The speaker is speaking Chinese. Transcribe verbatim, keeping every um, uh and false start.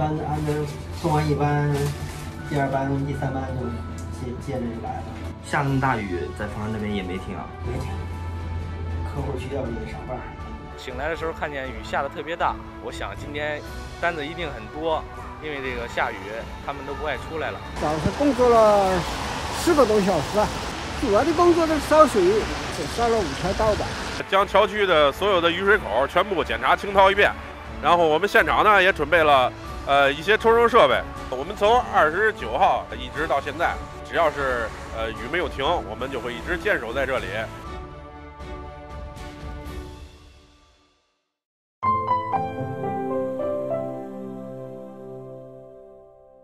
咱俺这送完一班，第二班、第三班就接接着就来了。 下那么大雨，在房山那边也没停啊？ 没停，客户需要也得上班。 醒来的时候看见雨下的特别大，我想今天单子一定很多，因为这个下雨，他们都不爱出来了。 早上工作了十个多小时啊，主要的工作是烧水，只烧了五条道吧。 将桥区的所有的雨水口全部检查清掏一遍，然后我们现场呢也准备了呃一些抽水设备。我们从二十九号一直到现在，只要是呃雨没有停，我们就会一直坚守在这里。